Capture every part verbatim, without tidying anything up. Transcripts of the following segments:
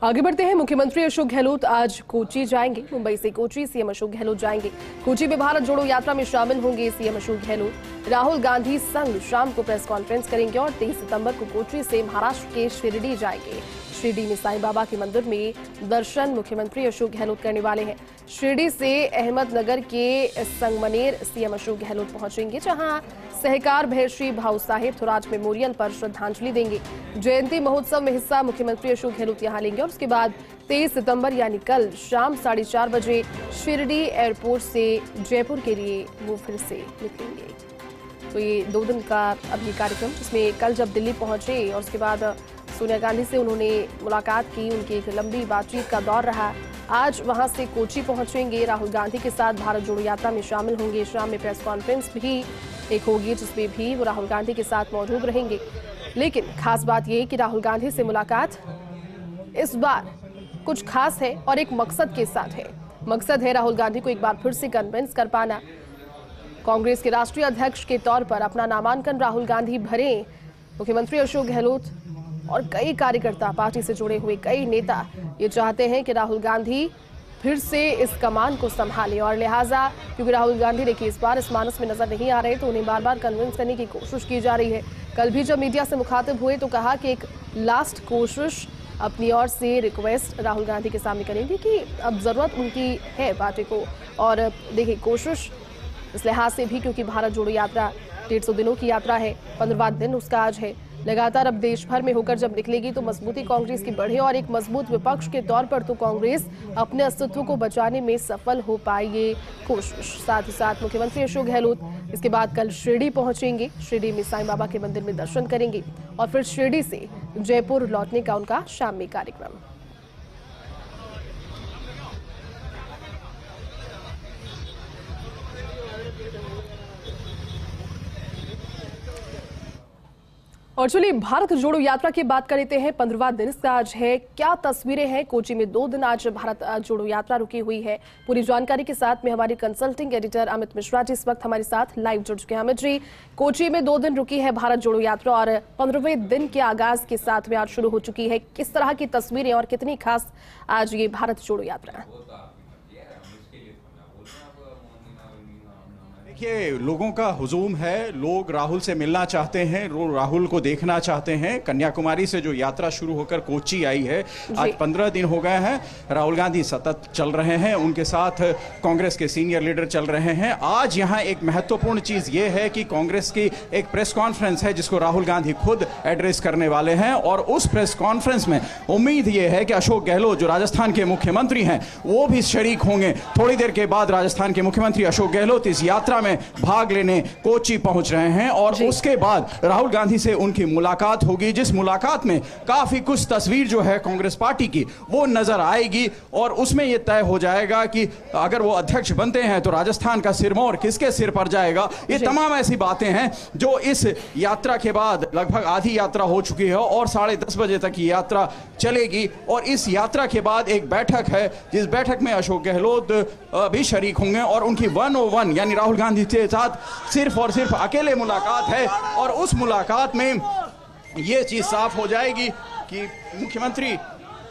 आगे बढ़ते हैं। मुख्यमंत्री अशोक गहलोत आज कोची जाएंगे। मुंबई से कोची सीएम अशोक गहलोत जाएंगे। कोची में भारत जोड़ो यात्रा में शामिल होंगे सीएम अशोक गहलोत। राहुल गांधी संग शाम को प्रेस कॉन्फ्रेंस करेंगे और तेईस सितंबर को कोची से महाराष्ट्र के शिरडी जाएंगे। शिरडी में साईं बाबा के मंदिर में दर्शन मुख्यमंत्री अशोक गहलोत करने वाले हैं। शिरडी से अहमदनगर के संगमनेर सीएम अशोक गहलोत पहुंचेंगे, जहां सहकार भैरश्री भाऊ साहेब थोराट मेमोरियल पर श्रद्धांजलि देंगे। जयंती महोत्सव में हिस्सा मुख्यमंत्री अशोक गहलोत यहां लेंगे और उसके बाद तेईस सितंबर यानी कल शाम साढ़े चार बजे शिरडी एयरपोर्ट से जयपुर के लिए वो फिर से निकलेंगे। तो ये दो दिन का अभी कार्यक्रम, जिसमें कल जब दिल्ली पहुंचे और उसके बाद सोनिया गांधी से उन्होंने मुलाकात की, उनकी एक लंबी बातचीत का दौर रहा। आज वहां से कोची पहुंचेंगे, राहुल गांधी के साथ भारत जोड़ो यात्रा में शामिल होंगे। शाम में प्रेस कॉन्फ्रेंस भी एक होगी, जिसमें भी वो राहुल गांधी के साथ मौजूद रहेंगे। लेकिन खास बात यह कि राहुल गांधी से मुलाकात इस बार कुछ खास है और एक मकसद के साथ है। मकसद है राहुल गांधी को एक बार फिर से कन्विंस कर पाना। कांग्रेस के राष्ट्रीय अध्यक्ष के तौर पर अपना नामांकन राहुल गांधी भरें। मुख्यमंत्री अशोक गहलोत और कई कार्यकर्ता, पार्टी से जुड़े हुए कई नेता ये चाहते हैं कि राहुल गांधी फिर से इस कमान को संभालें और लिहाजा क्योंकि राहुल गांधी देखिए इस बार इस मानस में नजर नहीं आ रहे, तो उन्हें बार बार कन्विंस करने की कोशिश की जा रही है। कल भी जब मीडिया से मुखातिब हुए तो कहा कि एक लास्ट कोशिश अपनी ओर से रिक्वेस्ट राहुल गांधी के सामने करेंगे कि अब जरूरत उनकी है पार्टी को। और देखिए कोशिश इस लिहाज से भी क्योंकि भारत जोड़ो यात्रा डेढ़ सौ दिनों की यात्रा है, पंद्रहवां दिन उसका आज है। लगातार अब देश भर में होकर जब निकलेगी तो मजबूती कांग्रेस की बढ़े और एक मजबूत विपक्ष के तौर पर तो कांग्रेस अपने अस्तित्व को बचाने में सफल हो पाए, ये कोशिश। साथ ही साथ मुख्यमंत्री अशोक गहलोत इसके बाद कल शिरडी पहुंचेंगे। शिरडी में साईं बाबा के मंदिर में दर्शन करेंगे और फिर शिरडी से जयपुर लौटने का उनका शाम में कार्यक्रम। और चलिए भारत जोड़ो यात्रा की बात कर लेते हैं। पंद्रहवां दिन इसका आज है। क्या तस्वीरें हैं कोची में? दो दिन आज भारत जोड़ो यात्रा रुकी हुई है। पूरी जानकारी के साथ में हमारे कंसल्टिंग एडिटर अमित मिश्रा जी इस वक्त हमारे साथ लाइव जुड़ चुके हैं। अमित जी, कोची में दो दिन रुकी है भारत जोड़ो यात्रा और पंद्रहवें दिन के आगाज के साथ में आज शुरू हो चुकी है। किस तरह की तस्वीरें और कितनी खास आज ये भारत जोड़ो यात्रा है? देखिए, लोगों का हुजूम है, लोग राहुल से मिलना चाहते हैं, लोग राहुल को देखना चाहते हैं। कन्याकुमारी से जो यात्रा शुरू होकर कोची आई है, आज पंद्रह दिन हो गए हैं। राहुल गांधी सतत चल रहे हैं, उनके साथ कांग्रेस के सीनियर लीडर चल रहे हैं। आज यहां एक महत्वपूर्ण चीज ये है कि कांग्रेस की एक प्रेस कॉन्फ्रेंस है जिसको राहुल गांधी खुद एड्रेस करने वाले हैं और उस प्रेस कॉन्फ्रेंस में उम्मीद ये है कि अशोक गहलोत जो राजस्थान के मुख्यमंत्री हैं वो भी शरीक होंगे। थोड़ी देर के बाद राजस्थान के मुख्यमंत्री अशोक गहलोत इस यात्रा में भाग लेने कोची पहुंच रहे हैं और उसके बाद राहुल गांधी से उनकी मुलाकात होगी, जिस मुलाकात में काफी कुछ तस्वीर जो है कांग्रेस पार्टी की वो नजर आएगी और उसमें यह तय हो जाएगा कि अगर वो अध्यक्ष बनते हैं तो राजस्थान का सिरमौर किसके सिर पर जाएगा। ये तमाम ऐसी बातें हैं जो इस यात्रा के बाद, लगभग आधी यात्रा हो चुकी है और साढ़े दस बजे तक ये यात्रा चलेगी और इस यात्रा के बाद एक बैठक है जिस बैठक में अशोक गहलोत भी शरीक होंगे और उनकी वन ओ वन यानी राहुल गांधी के साथ सिर्फ और सिर्फ अकेले मुलाकात है और उस मुलाकात में यह चीज साफ हो जाएगी कि मुख्यमंत्री आ,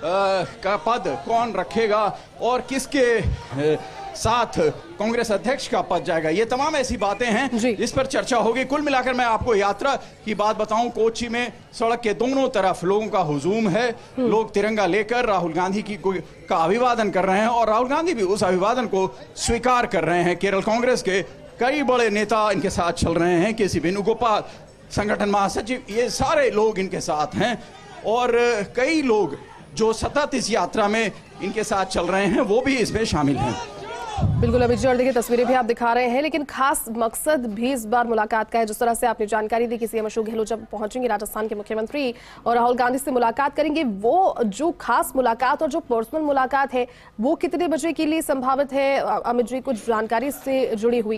का पद कौन रखेगा और किसके आ, साथ कांग्रेस अध्यक्ष का पद जाएगा। ये तमाम ऐसी बातें हैं जिस पर चर्चा होगी। कुल मिलाकर मैं आपको यात्रा की बात बताऊं, कोची में सड़क के दोनों तरफ लोगों का हुजूम है। लोग तिरंगा लेकर राहुल गांधी की का अभिवादन कर रहे हैं और राहुल गांधी भी उस अभिवादन को स्वीकार कर रहे हैं। केरल कांग्रेस के कई बड़े नेता इनके साथ चल रहे हैं, के सी वेणुगोपाल, संगठन महासचिव, ये सारे लोग इनके साथ हैं और कई लोग जो सतत इस यात्रा में इनके साथ चल रहे हैं वो भी इसमें शामिल हैं। बिल्कुल अभी जी, देखिए तस्वीरें भी आप दिखा रहे हैं, लेकिन खास मकसद भी इस बार मुलाकात का है। जिस तरह से आपने जानकारी दी कि सीएम अशोक गहलोत जब पहुंचेंगे राजस्थान के मुख्यमंत्री और राहुल गांधी से मुलाकात करेंगे, वो जो खास मुलाकात और जो पर्सनल मुलाकात है वो कितने बजे के लिए संभावित है? अमित जी, कुछ जानकारी से जुड़ी हुई।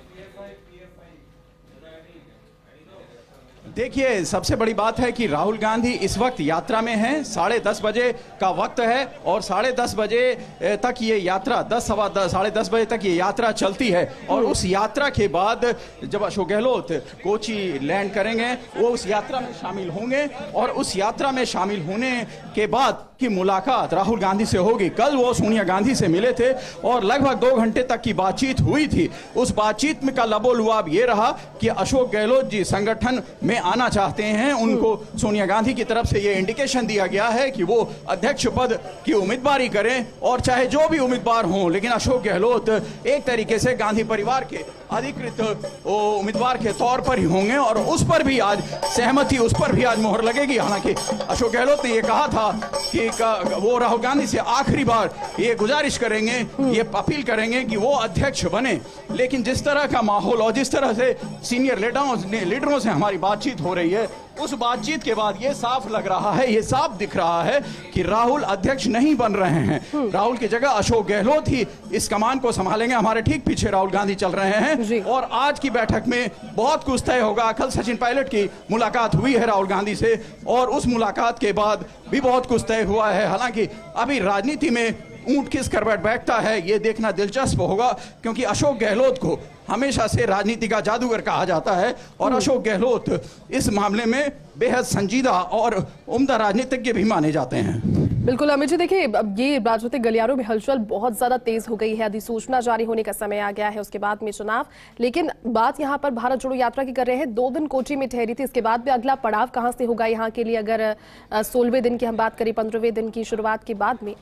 देखिए, सबसे बड़ी बात है कि राहुल गांधी इस वक्त यात्रा में हैं। साढ़े दस बजे का वक्त है और साढ़े दस बजे तक ये यात्रा दस सवा दस साढ़े दस बजे तक ये यात्रा चलती है और उस यात्रा के बाद जब अशोक गहलोत कोची लैंड करेंगे वो उस यात्रा में शामिल होंगे और उस यात्रा में शामिल होने के बाद कि मुलाकात राहुल गांधी से होगी। कल वो सोनिया गांधी से मिले थे और लगभग दो घंटे तक की बातचीत हुई थी। उस बातचीत में का लबोलुआब ये रहा कि अशोक गहलोत जी संगठन में आना चाहते हैं। उनको सोनिया गांधी की तरफ से ये इंडिकेशन दिया गया है कि वो अध्यक्ष पद की उम्मीदवारी करें और चाहे जो भी उम्मीदवार हों, लेकिन अशोक गहलोत एक तरीके से गांधी परिवार के अधिकृत उम्मीदवार के तौर पर ही होंगे और उस पर भी आज सहमति, उस पर भी आज मोहर लगेगी। हालांकि अशोक गहलोत ने यह कहा था कि वो राहुल गांधी से आखिरी बार ये गुजारिश करेंगे, ये अपील करेंगे कि वो अध्यक्ष बने। लेकिन जिस तरह का माहौल और जिस तरह से सीनियर लीडरों लीडरों से हमारी बातचीत हो रही है, उस बातचीत के बाद ये साफ लग रहा है, ये साफ दिख रहा है कि राहुल अध्यक्ष नहीं बन रहे हैं। राहुल की जगह अशोक गहलोत ही इस कमान को संभालेंगे। हमारे ठीक पीछे राहुल गांधी चल रहे हैं और आज की बैठक में बहुत कुछ तय होगा। कल सचिन पायलट की मुलाकात हुई है राहुल गांधी से और उस मुलाकात के बाद भी बहुत कुछ तय हुआ है। हालांकि अभी राजनीति में ऊंट किस करवट बैठता है ये देखना दिलचस्प होगा, क्योंकि अशोक गहलोत को हमेशा से राजनीति का जादूगर कहा जाता है और अशोक गहलोत इस मामले में बेहद संजीदा और उम्दा राजनीतिज्ञ भी माने जाते हैं। बिल्कुल अमित जी, देखिए अब ये राजनीतिक गलियारों में हलचल बहुत ज्यादा तेज हो गई है। अधिसूचना जारी होने का समय आ गया है, उसके बाद में चुनाव। लेकिन बात यहाँ पर भारत जोड़ो यात्रा की कर रहे हैं। दो दिन कोची में ठहरी थी, इसके बाद भी अगला पड़ाव कहाँ से होगा यहाँ के लिए? अगर सोलहवें दिन की हम बात करें, पंद्रहवें दिन की शुरुआत के बाद में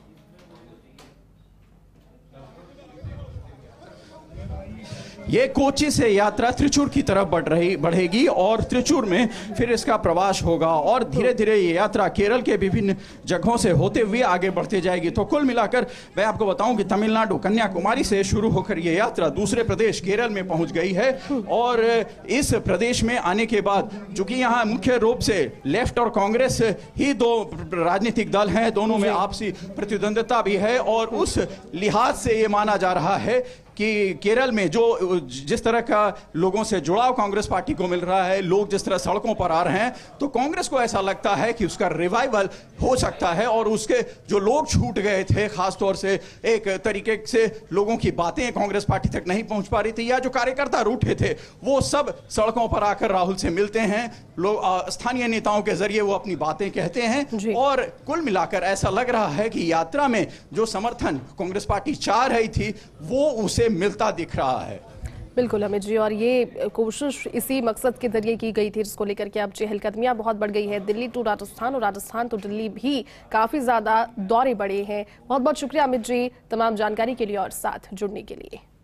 ये कोची से यात्रा त्रिचूर की तरफ बढ़ रही बढ़ेगी और त्रिचूर में फिर इसका प्रवास होगा और धीरे धीरे ये यात्रा केरल के विभिन्न जगहों से होते हुए आगे बढ़ते जाएगी। तो कुल मिलाकर मैं आपको बताऊं कि तमिलनाडु कन्याकुमारी से शुरू होकर ये यात्रा दूसरे प्रदेश केरल में पहुंच गई है और इस प्रदेश में आने के बाद, चूंकि यहाँ मुख्य रूप से लेफ्ट और कांग्रेस ही दो राजनीतिक दल हैं, दोनों में आपसी प्रतिद्वंद्विता भी है और उस लिहाज से ये माना जा रहा है कि केरल में जो जिस तरह का लोगों से जुड़ाव कांग्रेस पार्टी को मिल रहा है, लोग जिस तरह सड़कों पर आ रहे हैं, तो कांग्रेस को ऐसा लगता है कि उसका रिवाइवल हो सकता है और उसके जो लोग छूट गए थे, खासतौर से एक तरीके से लोगों की बातें कांग्रेस पार्टी तक नहीं पहुंच पा रही थी या जो कार्यकर्ता रूठे थे, वो सब सड़कों पर आकर राहुल से मिलते हैं। लोग स्थानीय नेताओं के जरिए वो अपनी बातें कहते हैं और कुल मिलाकर ऐसा लग रहा है कि यात्रा में जो समर्थन कांग्रेस पार्टी चाह रही थी वो उसे मिलता दिख रहा है। बिल्कुल अमित जी, और ये कोशिश इसी मकसद के जरिए की गई थी, जिसको लेकर के अब चहलकदमियां बहुत बढ़ गई है। दिल्ली टू राजस्थान और राजस्थान तो दिल्ली भी काफी ज्यादा दौरे बढ़े हैं। बहुत बहुत शुक्रिया अमित जी तमाम जानकारी के लिए और साथ जुड़ने के लिए।